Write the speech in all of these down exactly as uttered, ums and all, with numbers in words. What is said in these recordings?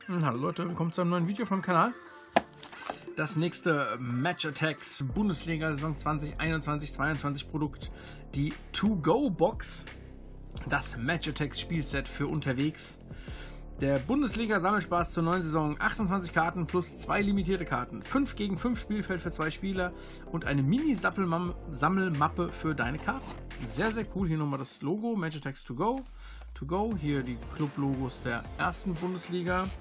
Hallo Leute, willkommen zu einem neuen Video vom Kanal. Das nächste Match Attax Bundesliga Saison zwanzig einundzwanzig zweiundzwanzig Produkt, die To-Go-Box, das Match Attax Spielset für unterwegs. Der Bundesliga Sammelspaß zur neuen Saison, achtundzwanzig Karten plus zwei limitierte Karten, fünf gegen fünf Spielfeld für zwei Spieler und eine Mini-Sammelmappe für deine Karten. Sehr, sehr cool. Hier nochmal das Logo, Match Attax To Go. To Go, hier die Club-Logos der ersten Bundesliga.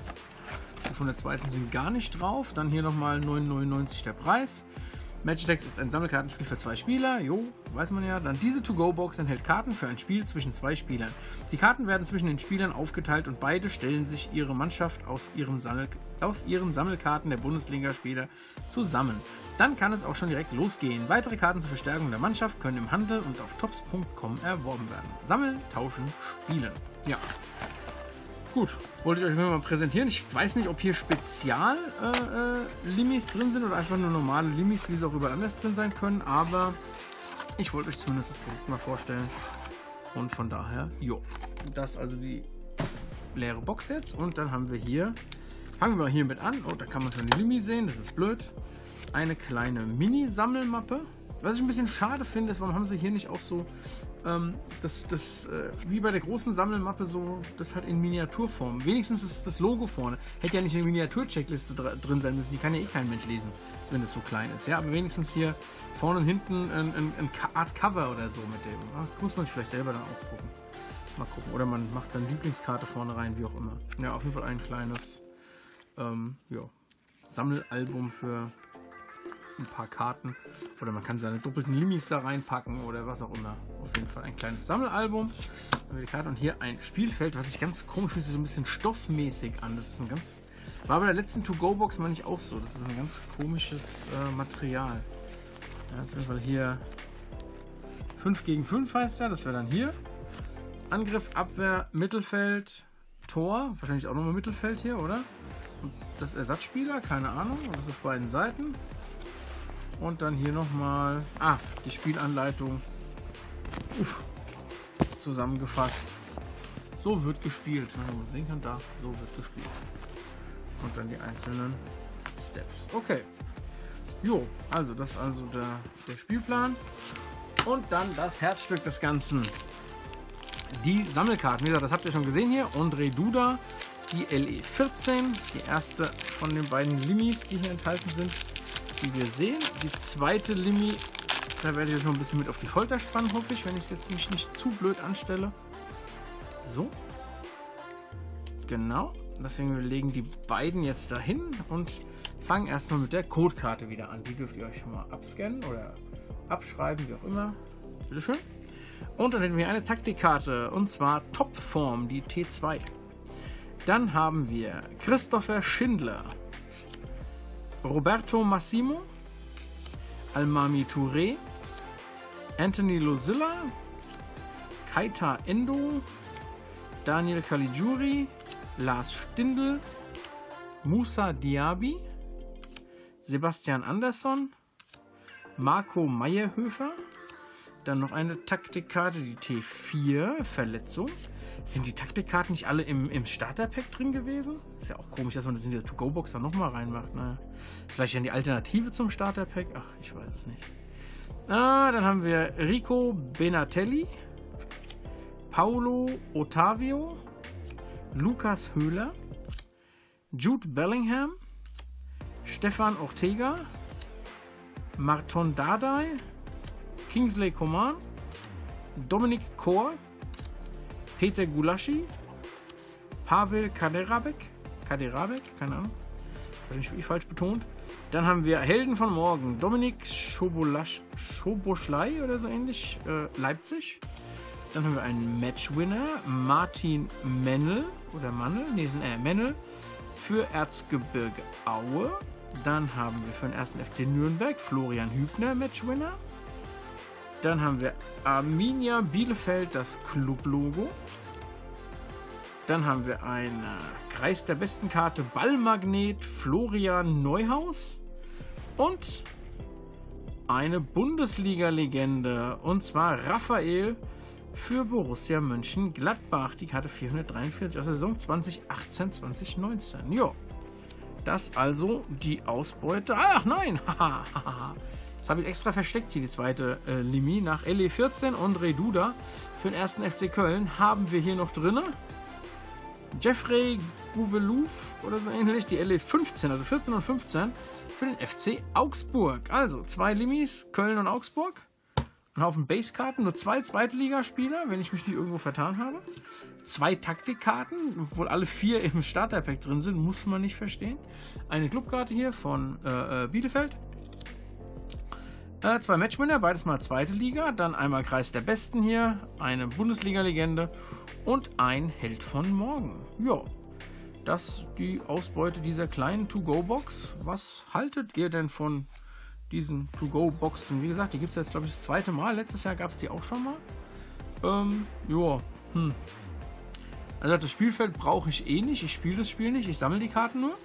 Die von der zweiten sind gar nicht drauf. Dann hier nochmal neun neunundneunzig der Preis. Match Attax ist ein Sammelkartenspiel für zwei Spieler. Jo, weiß man ja. Dann diese To-Go-Box enthält Karten für ein Spiel zwischen zwei Spielern. Die Karten werden zwischen den Spielern aufgeteilt und beide stellen sich ihre Mannschaft aus ihren, Sammel aus ihren Sammelkarten der Bundesliga-Spieler zusammen. Dann kann es auch schon direkt losgehen. Weitere Karten zur Verstärkung der Mannschaft können im Handel und auf tops punkt com erworben werden. Sammeln, tauschen, spielen. Ja. Gut, wollte ich euch mal präsentieren. Ich weiß nicht, ob hier Spezial-Limis äh, äh, drin sind oder einfach nur normale Limis, wie sie auch überall anders drin sein können. Aber ich wollte euch zumindest das Produkt mal vorstellen. Und von daher, jo. Das ist also die leere Box jetzt. Und dann haben wir hier, fangen wir hiermit an. Oh, da kann man schon die Limi sehen, das ist blöd. Eine kleine Mini-Sammelmappe. Was ich ein bisschen schade finde, ist, warum haben sie hier nicht auch so, ähm, das, das äh, wie bei der großen Sammelmappe, so, das halt in Miniaturform. Wenigstens ist das Logo vorne. Hätte ja nicht eine Miniatur-Checkliste dr drin sein müssen, die kann ja eh kein Mensch lesen, wenn es so klein ist. Ja, aber wenigstens hier vorne und hinten ein, ein, ein Art Cover oder so mit dem. Ja, muss man sich vielleicht selber dann ausdrucken. Mal gucken. Oder man macht seine Lieblingskarte vorne rein, wie auch immer. Ja, auf jeden Fall ein kleines ähm, ja, Sammelalbum für ein paar Karten, oder man kann seine doppelten Limis da reinpacken oder was auch immer. Auf jeden Fall ein kleines Sammelalbum. Und hier ein Spielfeld, was sich ganz komisch fühlt, sich so ein bisschen stoffmäßig an. Das ist ein ganz, war bei der letzten To-Go-Box meine ich auch so. Das ist ein ganz komisches äh, Material. Ja, das ist auf jeden Fall hier fünf gegen fünf heißt ja, das wäre dann hier. Angriff, Abwehr, Mittelfeld, Tor, wahrscheinlich auch nochmal Mittelfeld hier, oder? Und das Ersatzspieler, keine Ahnung, und das auf beiden Seiten. Und dann hier nochmal, ah, die Spielanleitung Uff, zusammengefasst. So wird gespielt. Wenn man sehen kann, da, so wird gespielt. Und dann die einzelnen Steps. Okay. Jo, also das ist also der, der Spielplan. Und dann das Herzstück des Ganzen. Die Sammelkarten. Wie gesagt, das habt ihr schon gesehen hier. Ondrej Duda, die L E vierzehn. Die erste von den beiden Limis, die hier enthalten sind, die wir sehen. Die zweite Limi, da werde ich euch noch ein bisschen mit auf die Folter spannen, hoffe ich, wenn ich es jetzt mich nicht zu blöd anstelle. So. Genau. Deswegen wir legen die beiden jetzt dahin und fangen erstmal mit der Codekarte wieder an. Die dürft ihr euch schon mal abscannen oder abschreiben, wie auch immer. Bitteschön. Und dann hätten wir eine Taktikkarte, und zwar Topform, die T zwei. Dann haben wir Christopher Schindler, Roberto Massimo, Almami Touré, Anthony Losilla, Keita Endo, Daniel Caligiuri, Lars Stindl, Moussa Diaby, Sebastian Andersson, Marco Meyerhöfer, dann noch eine Taktikkarte, die T vier, Verletzung. Sind die Taktikkarten nicht alle im, im Starter-Pack drin gewesen? Ist ja auch komisch, dass man das in der To-Go-Box dann nochmal reinmacht. Naja. Ist vielleicht dann die Alternative zum Starter-Pack? Ach, ich weiß es nicht. Ah, dann haben wir Rico Benatelli, Paulo Ottavio, Lukas Höhler, Jude Bellingham, Stefan Ortega, Marton Dardai, Kingsley Coman, Dominik Kor, Peter Gulaschi, Pavel Kaderabek, Kaderabek, keine Ahnung, wahrscheinlich wirklich falsch betont. Dann haben wir Helden von morgen, Dominik Schoboschlei oder so ähnlich, äh, Leipzig. Dann haben wir einen Matchwinner, Martin Mennel, oder Mannel, nee, sind äh, Mennel, für Erzgebirge Aue. Dann haben wir für den ersten F C Nürnberg Florian Hübner, Matchwinner. Dann haben wir Arminia Bielefeld, das Club-Logo. Dann haben wir einen Kreis der besten Karte, Ballmagnet, Florian Neuhaus. Und eine Bundesliga-Legende, und zwar Raphael für Borussia Mönchengladbach. Die Karte vierhundertdreiundvierzig aus der Saison zwanzig achtzehn zwanzig neunzehn. Jo. Das also die Ausbeute. Ach nein! Das habe ich extra versteckt hier, die zweite äh, Limi. Nach L E vierzehn und Reduda für den ersten F C Köln haben wir hier noch drin Jeffrey Gouvelouf oder so ähnlich. Die L E fünfzehn, also vierzehn und fünfzehn für den F C Augsburg. Also zwei Limis, Köln und Augsburg. Ein Haufen Basekarten, nur zwei Zweitligaspieler, wenn ich mich nicht irgendwo vertan habe. Zwei Taktikkarten, obwohl alle vier im Starterpack drin sind, muss man nicht verstehen. Eine Clubkarte hier von äh, Bielefeld. Äh, zwei Matchwinner, beides mal zweite Liga. Dann einmal Kreis der Besten hier, eine Bundesliga-Legende und ein Held von morgen. Ja, das die Ausbeute dieser kleinen To-Go-Box. Was haltet ihr denn von diesen To-Go-Boxen? Wie gesagt, die gibt es jetzt, glaube ich, das zweite Mal. Letztes Jahr gab es die auch schon mal. Ähm, ja, hm. Also das Spielfeld brauche ich eh nicht. Ich spiele das Spiel nicht. Ich sammle die Karten nur.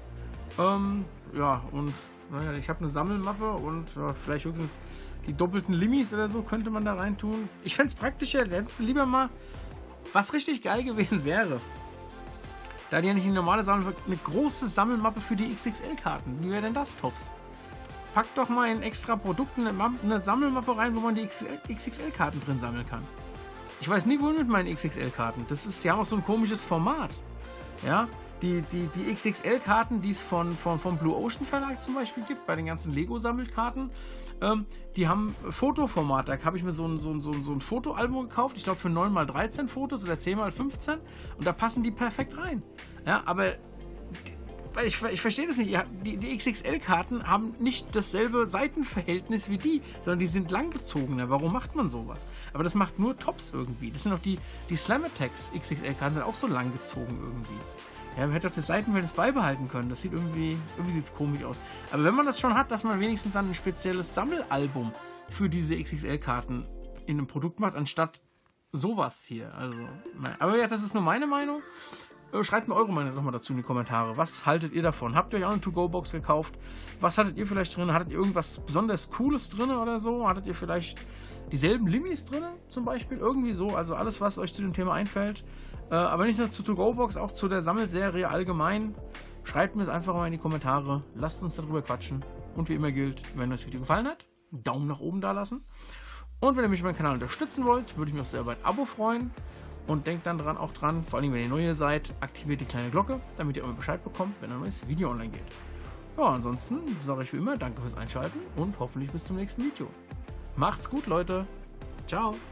Ähm, ja, und naja, ich habe eine Sammelmappe und äh, vielleicht höchstens die doppelten Limis oder so könnte man da rein tun. Ich fände es praktischer, hättest du lieber mal, was richtig geil gewesen wäre. Da die ja nicht die normale Sammel, eine große Sammelmappe für die X X L-Karten. Wie wäre denn das, Tops? Packt doch mal in extra Produkten eine, eine Sammelmappe rein, wo man die X X L-Karten drin sammeln kann. Ich weiß nie, wohin mit meinen X X L-Karten. Das ist ja auch so ein komisches Format. Ja, die, die, die X X L-Karten, die es von, von, vom Blue Ocean Verlag zum Beispiel gibt, bei den ganzen Lego-Sammelkarten, ähm, die haben Fotoformat. Da habe ich mir so ein, so ein, so ein, so ein Fotoalbum gekauft, ich glaube für neun mal dreizehn Fotos oder zehn mal fünfzehn, und da passen die perfekt rein. Ja, aber weil ich, ich verstehe das nicht. Die, die X X L-Karten haben nicht dasselbe Seitenverhältnis wie die, sondern die sind langgezogener. Warum macht man sowas? Aber das macht nur Tops irgendwie. Das sind auch die, die Slam Attacks X X L-Karten sind auch so langgezogen irgendwie. Ja, man hätte doch das Seitenverhältnis beibehalten können. Das sieht irgendwie, irgendwie sieht's komisch aus. Aber wenn man das schon hat, dass man wenigstens dann ein spezielles Sammelalbum für diese X X L-Karten in einem Produkt macht, anstatt sowas hier. Also, nein. Aber ja, das ist nur meine Meinung. Schreibt mir eure Meinung nochmal dazu in die Kommentare. Was haltet ihr davon? Habt ihr euch auch eine To-Go-Box gekauft? Was hattet ihr vielleicht drin? Hattet ihr irgendwas besonders Cooles drin oder so? Hattet ihr vielleicht dieselben Limis drin zum Beispiel? Irgendwie so. Also alles, was euch zu dem Thema einfällt. Äh, aber nicht nur zur To-Go-Box, auch zu der Sammelserie allgemein. Schreibt mir es einfach mal in die Kommentare. Lasst uns darüber quatschen. Und wie immer gilt, wenn euch das Video gefallen hat, Daumen nach oben da lassen. Und wenn ihr mich auf meinem Kanal unterstützen wollt, würde ich mich auch sehr über ein Abo freuen. Und denkt dann dran, auch dran, vor allem wenn ihr neu seid, aktiviert die kleine Glocke, damit ihr immer Bescheid bekommt, wenn ein neues Video online geht. Ja, ansonsten sage ich wie immer, danke fürs Einschalten und hoffentlich bis zum nächsten Video. Macht's gut, Leute. Ciao.